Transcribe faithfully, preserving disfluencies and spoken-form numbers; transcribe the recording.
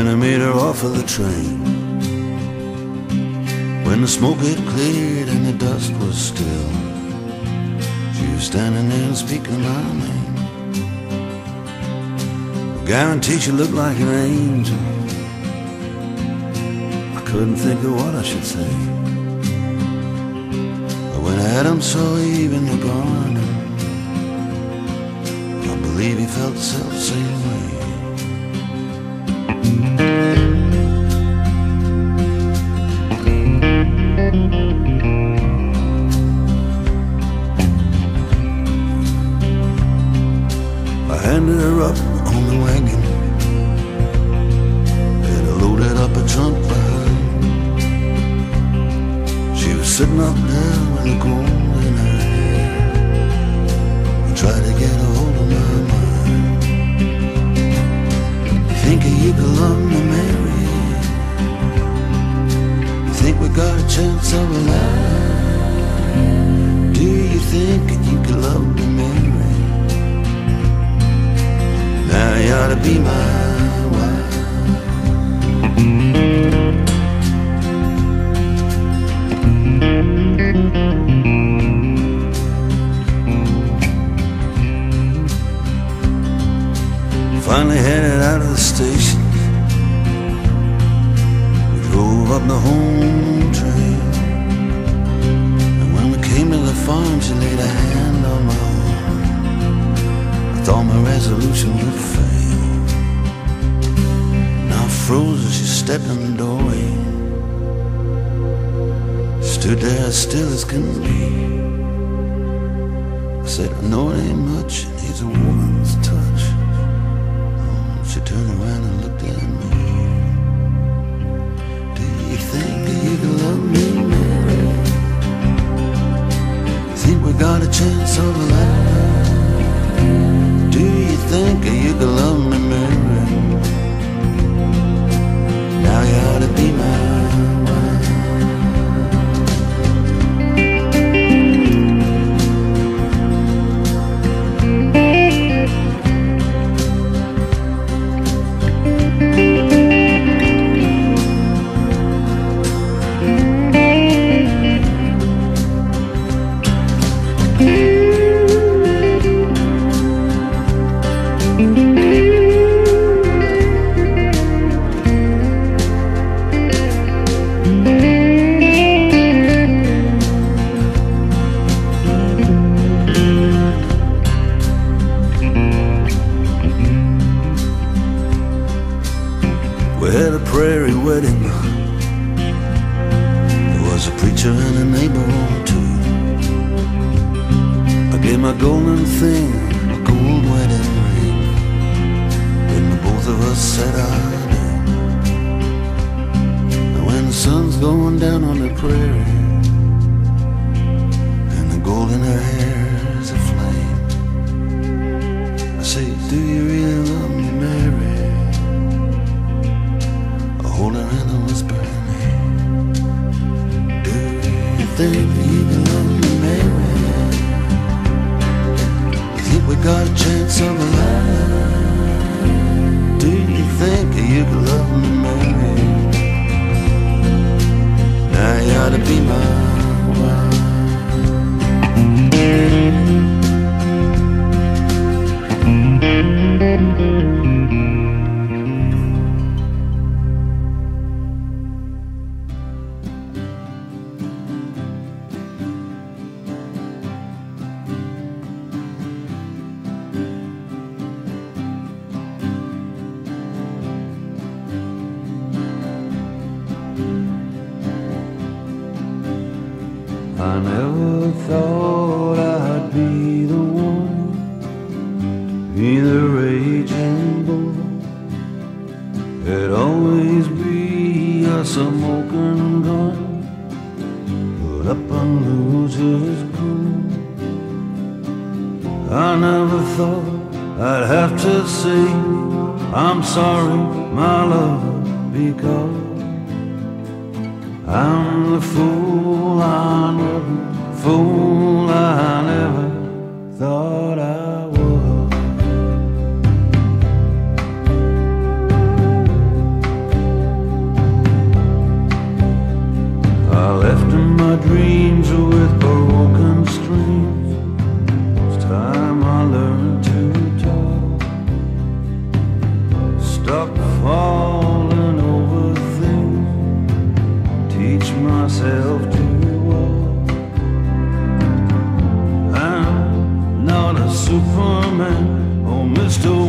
when I made her off of the train. When the smoke had cleared and the dust was still, she was standing there and speaking my name. I guarantee she looked like an angel. I couldn't think of what I should say. But when Adam saw Eve in the garden, I believe he felt the self-same way. I handed her up on the wagon, and I loaded up a trunk behind. She was sitting up there with a gold in her hair. I tried to get a hold of my mind. Thinking you could love me, Mary. You think we got a chance of a life? Do you think you could love me, Mary? Now you ought to be my wife. Finally headed out of the station. We drove up the home trail, and when we came to the farm, she laid a hand on my arm. I thought my resolution would fail. Now I froze as she stepped in the doorway. Stood there as still as can be. I said, I know it ain't much, it needs a woman's touch. She turned around and looked at me. Do you think that you can love me, Mary? Think we got a chance of a life? Do you think that you can love me, Mary? Now you ought to be my wife. We had a prairie wedding. There was a preacher and a neighbor or two. I gave my golden thing a gold wedding ring, when the both of us said I do. And when the sun's going down on the prairie, and the gold in her hair is aflame, I say, do you really love me, Mary? Hold her hand and whisper her name. Do you think you can love me, Mary? You think we got a chance of a life? Do you think you can love me, Mary? Now you ought to be my wife. I never thought I'd be the one, be the raging bull. It'd always be a smoking gun, put up and lose his cool. I never thought I'd have to say I'm sorry, my love, because I'm the fool I never, fool I never thought I was. stop falling over things, teach myself to walk. I'm not a Superman or Mister